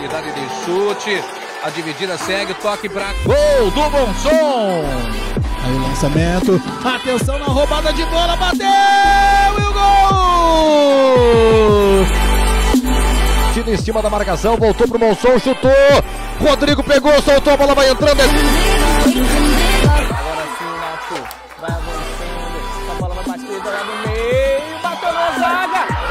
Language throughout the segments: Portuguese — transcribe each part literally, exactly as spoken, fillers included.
possibilidade de chute. A dividida segue, toque para gol do Monson. Aí o lançamento, atenção na roubada de bola, bateu e o gol! Tira em cima da marcação, voltou pro Monson, chutou. Rodrigo pegou, soltou, a bola vai entrando. Agora sim o Náutico vai avançando, a bola vai bater lá no meio, bateu na zaga.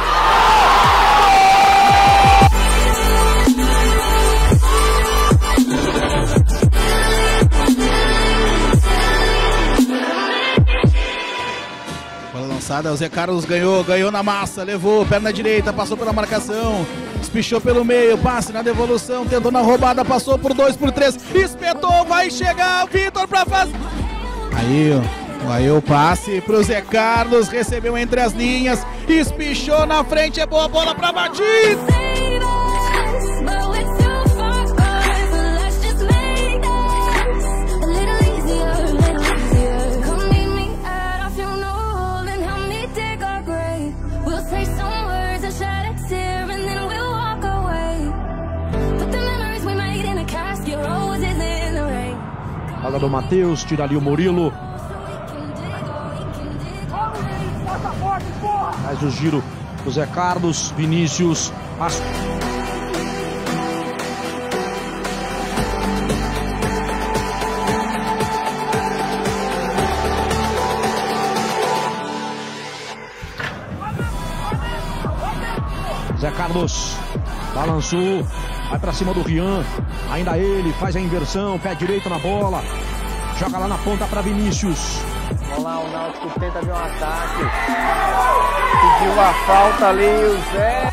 O Zé Carlos ganhou, ganhou na massa, levou, perna direita, passou pela marcação, espichou pelo meio, passe na devolução, tentou na roubada, passou por dois, por três, espetou, vai chegar o Vitor pra fazer. Aí, aí o passe pro Zé Carlos, recebeu entre as linhas, espichou na frente, é boa bola pra batida. Fala do Matheus, tira ali o Murilo. Faz o giro do Zé Carlos, Vinícius. As... Zé Carlos balançou, vai pra cima do Rian, ainda ele faz a inversão, pé direito na bola, joga lá na ponta pra Vinícius. Vamos lá, o Náutico tenta ver um ataque, pediu a falta ali, o Zé.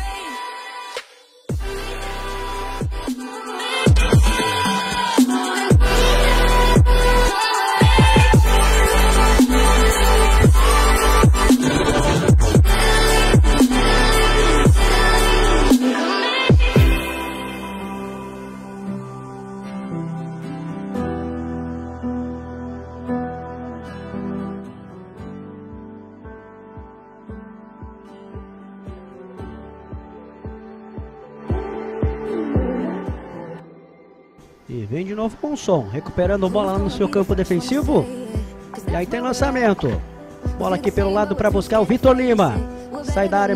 E vem de novo com o som, recuperando a bola no seu campo defensivo. E aí tem lançamento. Bola aqui pelo lado para buscar o Vitor Lima. Sai da área.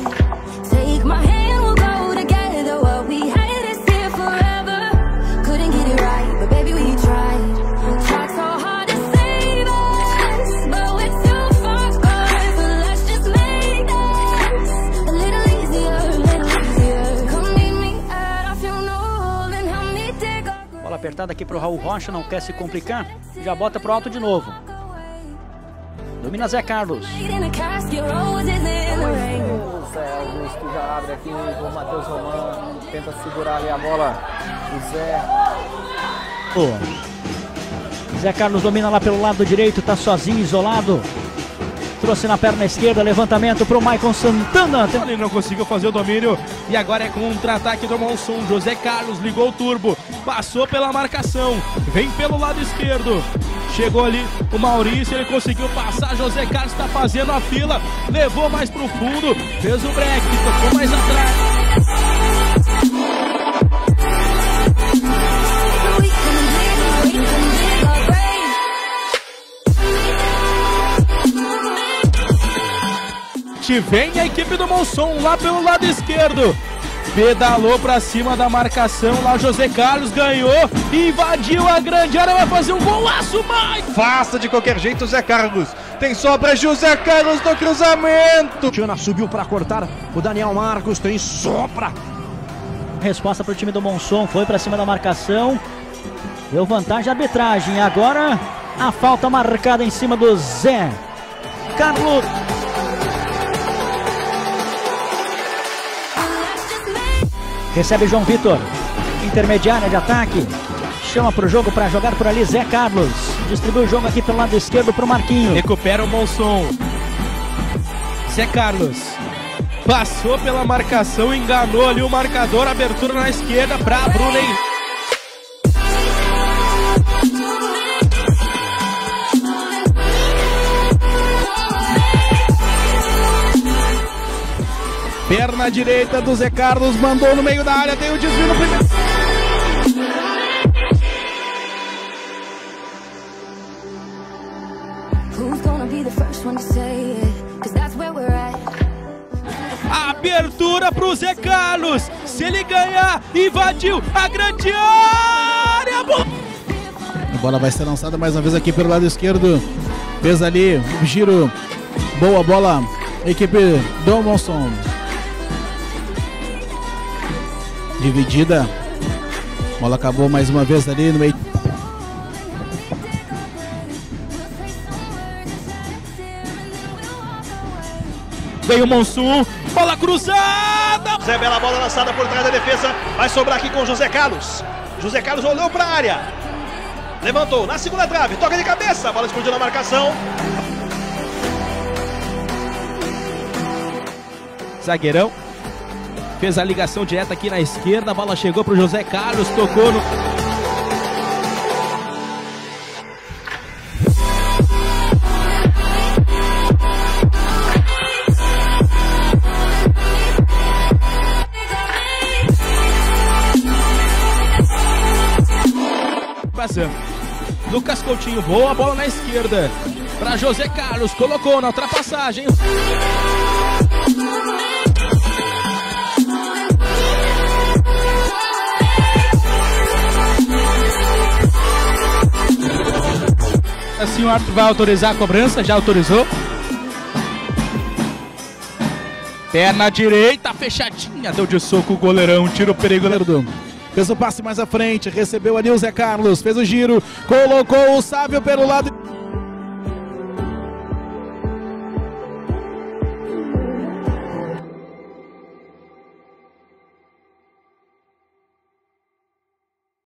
Apertada aqui para o Raul Rocha, não quer se complicar, já bota pro alto de novo. Domina Zé Carlos. O Zé Augusto já abre aqui com o Matheus Romano, tenta segurar ali a bola. O Zé. Oh. Zé Carlos domina lá pelo lado direito, tá sozinho, isolado. Trouxe na perna esquerda, levantamento para o Maicon Santana. Ele não conseguiu fazer o domínio e agora é contra-ataque do Monson. José Carlos ligou o turbo, passou pela marcação, vem pelo lado esquerdo. Chegou ali o Maurício, ele conseguiu passar. José Carlos está fazendo a fila, levou mais para o fundo, fez o break, tocou mais atrás. Vem a equipe do Monson lá pelo lado esquerdo, pedalou pra cima da marcação lá, José Carlos ganhou, invadiu a grande área, vai fazer um golaço, mais faça de qualquer jeito. Zé Carlos tem sobra, José Carlos no cruzamento. Tiana subiu para cortar, o Daniel Marcos tem sopra. Resposta para o time do Monson, foi para cima da marcação, deu vantagem a arbitragem. Agora a falta marcada em cima do Zé Carlos. Recebe João Vitor, intermediária de ataque, chama para o jogo para jogar por ali Zé Carlos, distribui o jogo aqui pelo lado esquerdo para o Marquinho. Recupera o Monson, Zé Carlos, passou pela marcação, enganou ali o marcador, abertura na esquerda para Bruno Henrique. Perna direita do Zé Carlos, mandou no meio da área, tem o desvio no primeiro. Abertura pro Zé Carlos. Se ele ganhar, invadiu a grande área. A bola vai ser lançada mais uma vez aqui pelo lado esquerdo. Fez ali o giro. Boa bola, equipe do Monson. Dividida. A bola acabou mais uma vez ali no meio. Veio o Monson, bola cruzada. Zé, bela bola lançada por trás da defesa. Vai sobrar aqui com o José Carlos. José Carlos olhou para a área. Levantou na segunda trave, toca de cabeça. A bola explodiu na marcação. Zagueirão. Fez a ligação direta aqui na esquerda. A bola chegou para o José Carlos. Tocou no... Lucas Coutinho, boa bola na esquerda para José Carlos, colocou na ultrapassagem. Assim o árbitro vai autorizar a cobrança, já autorizou. Perna direita, fechadinha, deu de soco o goleirão, tiro perigoso. Fez o passe mais à frente, recebeu ali o Zé Carlos, fez o giro, colocou o Sávio pelo lado.